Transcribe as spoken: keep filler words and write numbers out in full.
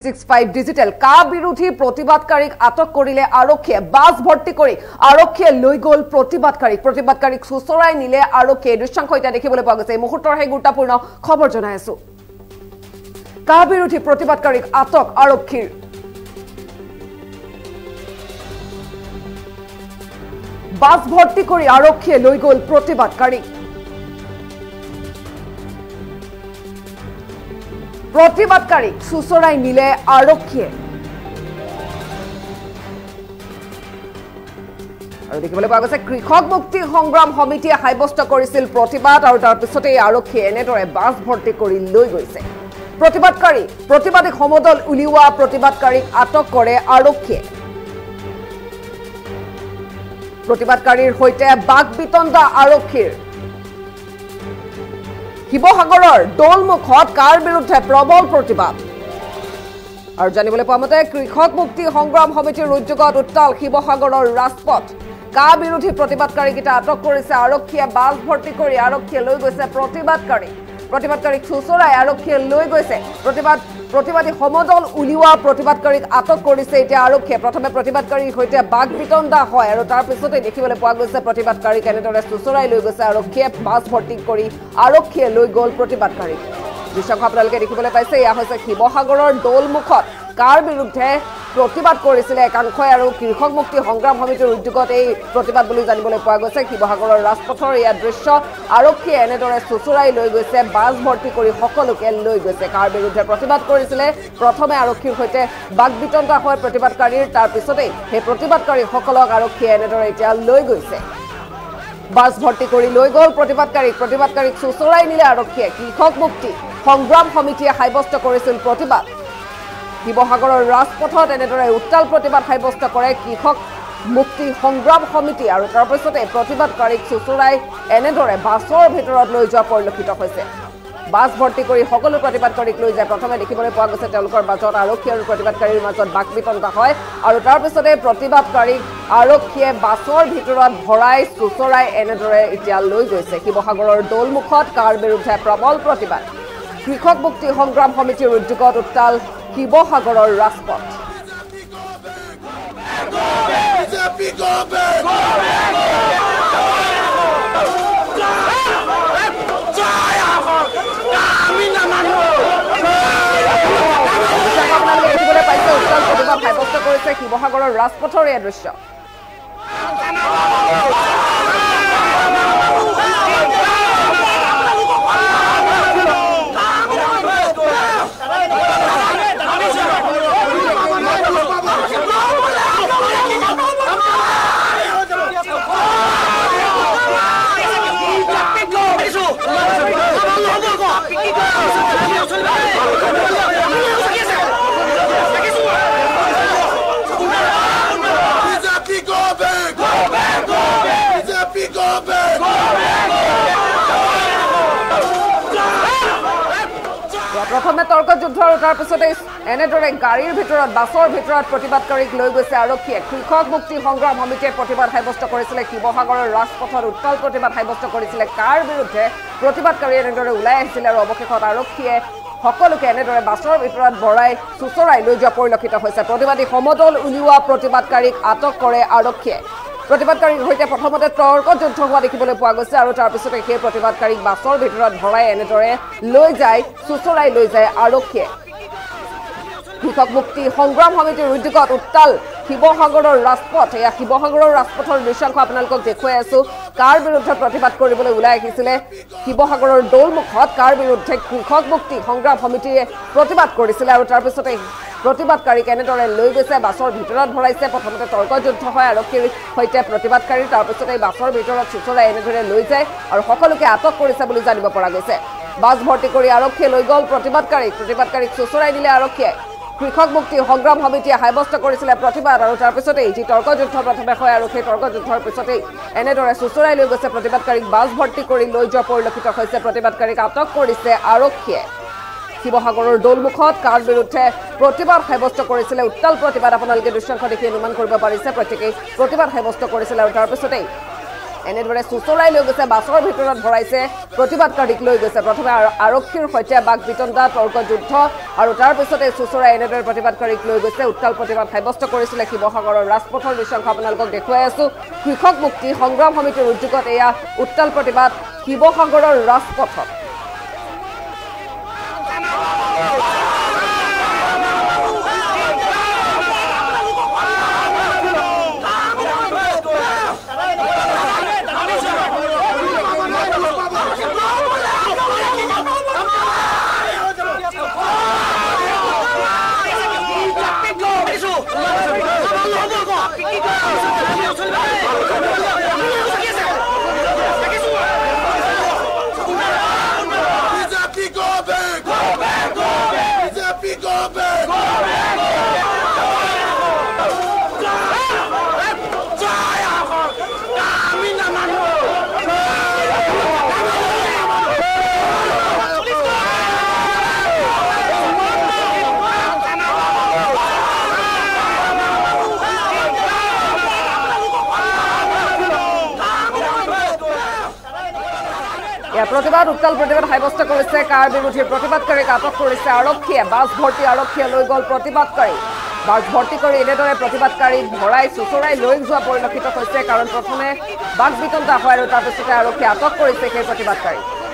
পঁচিছ ডিজিটেল কা বিৰোধী প্ৰতিবাদকাৰীক আটক কৰিলে আৰক্ষীয়ে বাছ ভৰ্তি কৰি আৰক্ষীয়ে লৈ গল প্ৰতিবাদকাৰীক প্ৰতিবাদকাৰীক সুচৰাই নিলে আৰক্ষীয়ে দৃশ্যাংশ এটা দেখিবলৈ পোৱা গৈছে এই মুহূৰ্তৰ হে গুৰুত্বপূৰ্ণ খবৰ জনাই আছো কা বিৰোধী প্ৰতিবাদকাৰীক আটক আৰক্ষীৰ বাছ ভৰ্তি কৰি আৰক্ষীয়ে লৈ গল প্ৰতিবাদকাৰীক প্ৰতিবাদকাৰীক সুচৰাই নিলে আৰক্ষীয়ে আৰু দেখিবলৈ পোৱা গৈছে কৃষক মুক্তি সংগ্ৰাম সমিতিয়ে সাব্যস্ত কৰিছিল প্ৰতিবাদ আৰু তাৰ পিছতে আৰক্ষীয়ে এনেদৰে বাছ ভৰ্তি কৰি লৈ গৈছে প্ৰতিবাদকাৰী প্ৰতিবাদী সমদল উলিওৱা প্ৰতিবাদকাৰীক আটক কৰে আৰক্ষীয়ে প্ৰতিবাদকাৰীৰ সৈতে বাক বিতণ্ডা আৰক্ষীৰ শিৱসাগৰৰ দৌলমুখত কাৰ বিৰুদ্ধে প্ৰবল প্ৰতিবাদ আৰু জানিবলৈ পোৱা মতে কৃষক মুক্তি সংগ্ৰাম সমিতিৰ উদ্যোগত উত্তাল শিৱসাগৰৰ ৰাজপথ কা বিৰোধী প্ৰতিবাদকাৰীকেইটা আটক কৰিছে আৰক্ষীয়ে বাছ ভৰ্তি কৰি আৰক্ষীয়ে লৈ গৈছে প্ৰতিবাদকাৰী প্ৰতিবাদকাৰীক সুচৰাই আৰক্ষীয়ে লৈ গৈছে প্ৰতিবাদ প্ৰতিবাদী সমদল উলিওৱা প্ৰতিবাদকাৰীক আটক কৰিছে এতিয়া আৰক্ষীয়ে প্ৰথমে প্ৰতিবাদকাৰীৰ সৈতে বাক বিতণ্ডা হয় আৰু তাৰ পিছতে দেখিবলৈ পোৱা গৈছে প্ৰতিবাদকাৰীক এনেদৰে সুচৰাই লৈ গৈছে আৰক্ষীয়ে বাছ ভৰ্তি কৰি আৰক্ষীয়ে লৈ গল প্ৰতিবাদকাৰীক দৃশ্যক আপোনালোকে দেখিবলৈ পাইছে এয়া হৈছে শিৱসাগৰৰ দৌলমুখত কাৰ বিৰুদ্ধে প্ৰতিবাদ কৰিছিলে একাংশই আৰু কৃষক মুক্তি সংগ্ৰাম সমিতিৰ উদ্যোগত এই প্ৰতিবাদ বুলি জানিবলৈ পোৱা গৈছে শিৱসাগৰৰ ৰাজপথৰ এয়া দৃশ্য আৰক্ষীয়ে এনেদৰে সুচৰাই লৈ গৈছে বাছ ভৰ্তি কৰি সকলোকে লৈ গৈছে কাৰ বিৰুদ্ধে প্ৰতিবাদ কৰিছিলে প্ৰথমে আৰক্ষীৰ সৈতে বাক বিতণ্ডা হয় প্ৰতিবাদকাৰীৰ তাৰ পিছতেই সেই প্ৰতিবাদকাৰীসকলক আৰক্ষীয়ে এনেদৰে এতিয়া লৈ গৈছে বাছ ভৰ্তি কৰি লৈ গল প্ৰতিবাদকাৰীক প্ৰতিবাদকাৰীক সুচৰাই নিলে আৰক্ষীয়ে কৃষক মুক্তি সংগ্ৰাম সমিতিয়ে সাব্যস্ত কৰিছিল প্ৰতিবাদ শিৱসাগৰৰ ৰাজপথত এনেদৰে উত্তাল প্ৰতিবাদ সাব্যস্ত কৰে কৃষক মুক্তি সংগ্ৰাম সমিতি আৰু তাৰ পিছতে প্ৰতিবাদকাৰীক সুচৰাই এনেদৰে বাছৰ ভিতৰত লৈ যোৱা পৰিলক্ষিত হৈছে বাছ ভৰ্তি কৰি সকলো প্ৰতিবাদকাৰীক লৈ যায় প্ৰথমে দেখিবলৈ পোৱা গৈছে তেওঁলোকৰ মাজত আৰক্ষী আৰু প্ৰতিবাদকাৰীৰ মাজত বাক বিতণ্ডা হয় আৰু তাৰ পিছতে প্ৰতিবাদকাৰীক আৰক্ষীয়ে বাছৰ ভিতৰত ভৰাই সুচৰাই এনেদৰে এতিয়া লৈ গৈছে শিৱসাগৰৰ দৌলমুখত কাৰ বিৰুদ্ধে প্ৰবল প্ৰতিবাদ কৃষক মুক্তি সংগ্ৰাম সমিতিৰ উদ্যোগত উত্তাল শিৱসাগৰৰ ৰাজপথ আপোনালোকে দেখিবলৈ পাইছে উত্তাল প্ৰতিবাদ সাব্যস্ত কৰিছে শিৱসাগৰৰ ৰাজপথৰ এই দৃশ্য প্ৰথমে তৰ্ক যুদ্ধ আৰু তাৰ পিছতে এনেদৰে গাড়ীৰ ভিতৰত বাছৰ ভিতৰত প্ৰতিবাদকাৰীক লৈ গৈছে আৰক্ষীয়ে কৃষক মুক্তি সংগ্ৰাম সমিতিয়ে প্ৰতিবাদ সাব্যস্ত কৰিছিলে শিৱসাগৰৰ ৰাজপথত উত্তাল প্ৰতিবাদ সাব্যস্ত কৰিছিলে কাৰ বিৰুদ্ধে প্ৰতিবাদকাৰী এনেদৰে ওলাই আহিছিলে আৰু অৱশেষত আৰক্ষীয়ে সকলোকে এনেদৰে বাছৰ ভিতৰত ভৰাই সুচৰাই লৈ যোৱা পৰিলক্ষিত হৈছে প্ৰতিবাদী সমদল উলিওৱা প্ৰতিবাদকাৰীক আটক কৰে আৰক্ষীয়ে প্ৰতিবাদকাৰীৰ সৈতে প্ৰথমতে তৰ্ক যুদ্ধ হোৱা দেখিবলৈ পোৱা গৈছে আৰু তাৰ পিছতে সেই প্ৰতিবাদকাৰীক বাছৰ ভিতৰত ভৰাই এনেদৰে লৈ যায় সুচৰাই লৈ যায় আৰক্ষীয়ে কৃষক মুক্তি সংগ্ৰাম সমিতিৰ উদ্যোগত উত্তাল শিৱসাগৰৰ ৰাজপথ এয়া শিৱসাগৰৰ ৰাজপথৰ দৃশ্যাংশ আপোনালোকক দেখুৱাই আছো কাৰ বিৰুদ্ধে প্ৰতিবাদ কৰিবলৈ ওলাই আহিছিলে শিৱসাগৰৰ দৌলমুখত কাৰ বিৰুদ্ধে কৃষক মুক্তি সংগ্ৰাম সমিতিয়ে প্ৰতিবাদ কৰিছিলে আৰু তাৰ পিছতে প্ৰতিবাদকাৰীক এনেদৰে লৈ গৈছে বাছৰ ভিতৰত ভৰাইছে প্ৰথমতে তৰ্ক যুদ্ধ হয় আৰক্ষীৰ সৈতে প্ৰতিবাদকাৰী তাৰ পিছতে বাছৰ ভিতৰত সুচৰাই এনেদৰে লৈ যায় আৰু সকলোকে আটক কৰিছে বুলি জানিব পৰা গৈছে বাছ ভৰ্তি কৰি আৰক্ষীয়ে লৈ গল প্ৰতিবাদকাৰীক প্ৰতিবাদকাৰীক সুচৰাই দিলে আৰক্ষীয়ে কৃষক মুক্তি সংগ্ৰাম সমিতিয়ে সাব্যস্ত কৰিছিলে প্ৰতিবাদ আৰু তাৰ পিছতেই যি তৰ্ক যুদ্ধ প্ৰথমে হয় আৰু সেই তৰ্ক যুদ্ধৰ পিছতেই এনেদৰে সুচৰাই লৈ গৈছে প্ৰতিবাদকাৰীক বাছ ভৰ্তি কৰি লৈ যোৱা পৰিলক্ষিত হৈছে প্ৰতিবাদকাৰীক আটক কৰিছে আৰক্ষীয়ে শিৱসাগৰৰ দৌলমুখত কাৰ বিৰুদ্ধে প্ৰতিবাদ সাব্যস্ত কৰিছিলে উত্তাল প্ৰতিবাদ আপোনালোকে দৃশ্যাংশ দেখি অনুমান কৰিব পাৰিছে প্ৰত্যেকেই প্ৰতিবাদ সাব্যস্ত কৰিছিলে আৰু তাৰ পিছতেই এনেদৰে চুচৰাই লৈ গৈছে বাছৰ ভিতৰত ভৰাইছে প্ৰতিবাদকাৰীক লৈ গৈছে প্ৰথমে আৰক্ষীৰ সৈতে বাক বিতণ্ডা তৰ্ক যুদ্ধ আৰু তাৰ পিছতে চুচৰাই এনেদৰে প্ৰতিবাদকাৰীক লৈ গৈছে উত্তাল প্ৰতিবাদ সাব্যস্ত কৰিছিলে শিৱসাগৰৰ ৰাজপথৰ দৃশ্যাংশ আপোনালোকক দেখুৱাই আছো কৃষক মুক্তি সংগ্ৰাম সমিতিৰ উদ্যোগত এয়া উত্তাল প্ৰতিবাদ শিৱসাগৰৰ ৰাজপথত প্ৰতিবাদ উত্তাল প্ৰতিবাদ সাব্যস্ত কৰিছে কাৰ বিৰোধী প্ৰতিবাদকাৰীক আটক কৰিছে আৰক্ষীয়ে বাছ ভৰ্তি আৰক্ষীয়ে লৈ গ'ল প্ৰতিবাদকাৰী বাছ ভৰ্তি কৰি এনেদৰে প্ৰতিবাদকাৰীক ভৰাই চুচৰাই লৈ যোৱা পৰিলক্ষিত হৈছে কাৰণ প্ৰথমে বাক বিতণ্ডা হয় আৰু তাৰ পিছতে আৰক্ষীয়ে আটক কৰিছে সেই প্ৰতিবাদকাৰীক